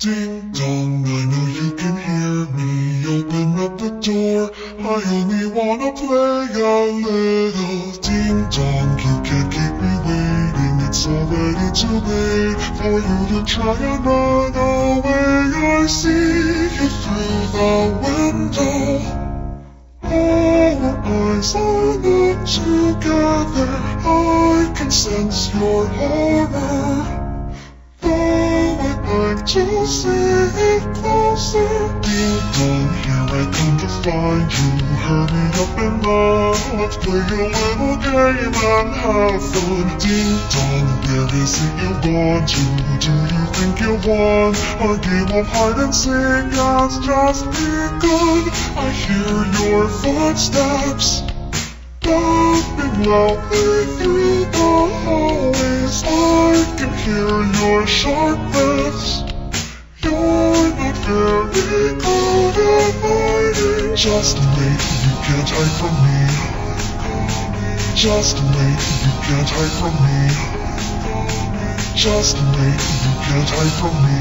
Ding dong, I know you can hear me. Open up the door, I only wanna play a little. Ding dong, you can't keep me waiting. It's already too late for you to try and run away. I see you through the window. Our eyes are locked together. I can sense your horror. To see it closer. Ding dong, here I come to find you. Hurry up and run, let's play a little game and have fun. Ding dong, where is it you've gone to? Do you think you won? Our game of hide and seek has just begun. I hear your footsteps bumping loudly through the hallways. I can hear your sharp breaths. You're not very good at hiding. Just wait, you can't hide from me. Just wait, you can't hide from me. Just wait, you can't hide from me.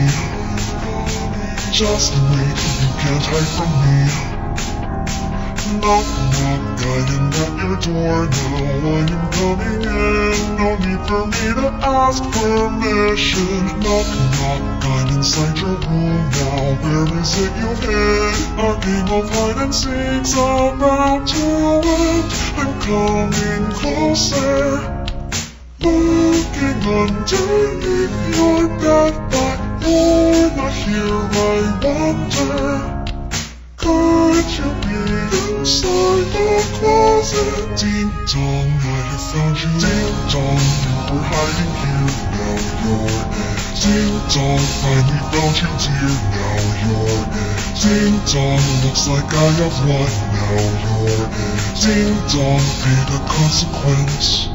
Just wait, you can't hide from me. Knock, knock, guiding at your door now. I am coming in, no need for me to ask permission. Knock, knock, I'm inside your room now. Where is it you've hid? Our game of hide and seek's about to end. I'm coming closer, looking underneath your bed, but you're not here. I wonder, could you be inside the closet? Ding dong, I have found you. Ding dong, you were hiding here, now you're in. Ding dong, finally found you dear, now you're in. Ding dong, looks like I have won, now you're in. Ding dong, pay the consequence.